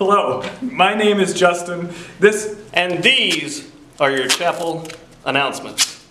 Hello, my name is Justin. And these are your chapel announcements.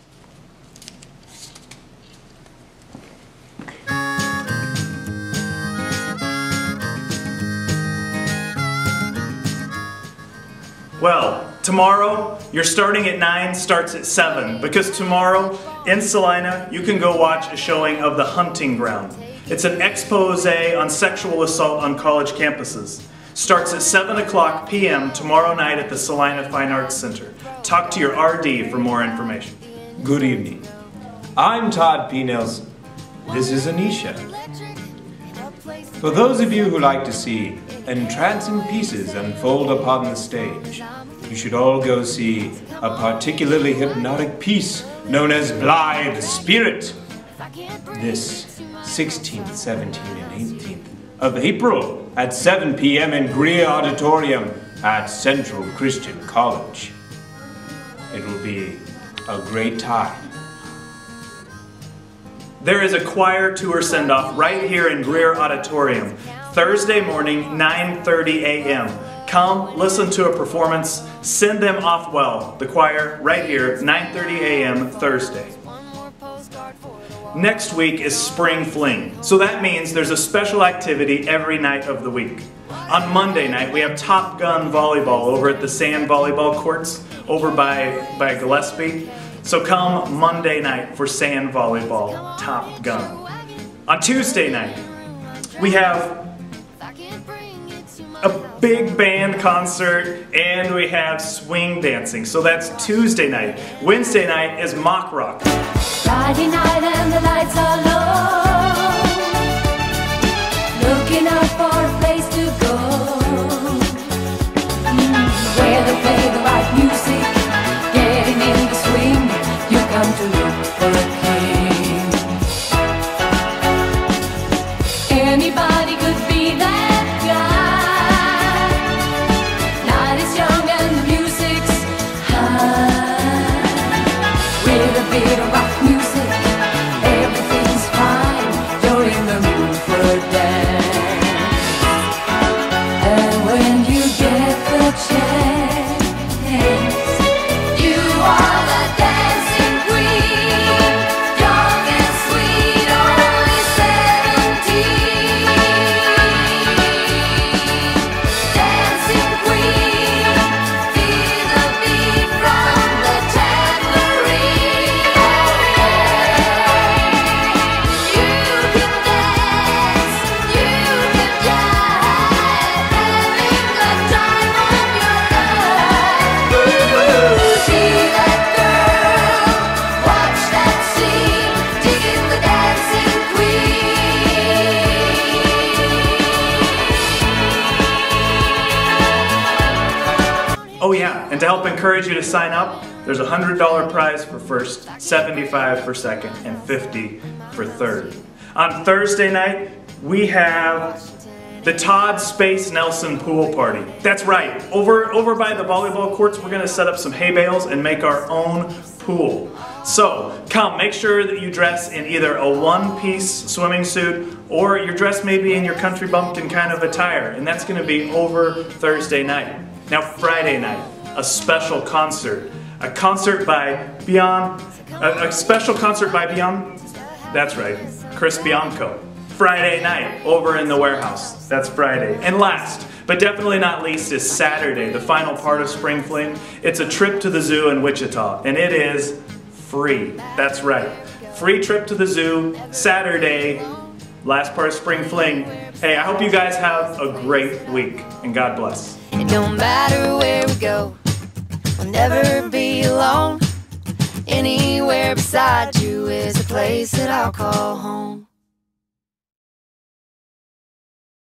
Well, tomorrow, you're starting at 9, starts at 7, because tomorrow, in Salina, you can go watch a showing of The Hunting Ground. It's an expose on sexual assault on college campuses. Starts at 7 p.m. tomorrow night at the Salina Fine Arts Center. Talk to your RD for more information. Good evening. I'm Todd P. Nelson. This is Anisha. For those of you who like to see entrancing pieces unfold upon the stage, you should all go see a particularly hypnotic piece known as Blithe Spirit. This 16th, 17th, and 18th of April at 7 p.m. in Greer Auditorium at Central Christian College. It will be a great time. There is a choir tour send-off right here in Greer Auditorium, Thursday morning, 9:30 a.m. Come, listen to a performance, send them off well. The choir right here, 9:30 a.m. Thursday. Next week is Spring Fling, so that means there's a special activity every night of the week. On Monday night, we have Top Gun Volleyball over at the Sand Volleyball Courts over by Gillespie. So come Monday night for Sand Volleyball, Top Gun. On Tuesday night, we have a big band concert and we have swing dancing. So that's Tuesday night. Wednesday night is Mock Rock. Friday night and the lights are low, looking out for a place to go, where they play the right music, getting in the swing, you come to look for a king. Anybody could be that guy. Night is young and the music's high, with a bit of rock music. Oh yeah, and to help encourage you to sign up, there's a $100 prize for first, $75 for second, and $50 for third. On Thursday night, we have the Todd Space Nelson Pool Party. That's right, over by the volleyball courts, we're gonna set up some hay bales and make our own pool. So, come, make sure that you dress in either a one-piece swimming suit or you're dressed maybe in your country bumpkin kind of attire, and that's gonna be over Thursday night. Now Friday night, a special concert. A concert by Beyond, a special concert by Beyond, that's right, Chris Bianco. Friday night, over in the warehouse, that's Friday. And last, but definitely not least, is Saturday, the final part of Spring Fling. It's a trip to the zoo in Wichita, and it is free, that's right. Free trip to the zoo, Saturday, last part of Spring Fling. Hey, I hope you guys have a great week, and God bless. It don't matter where we go, we'll never be alone. Anywhere beside you is a place that I'll call home.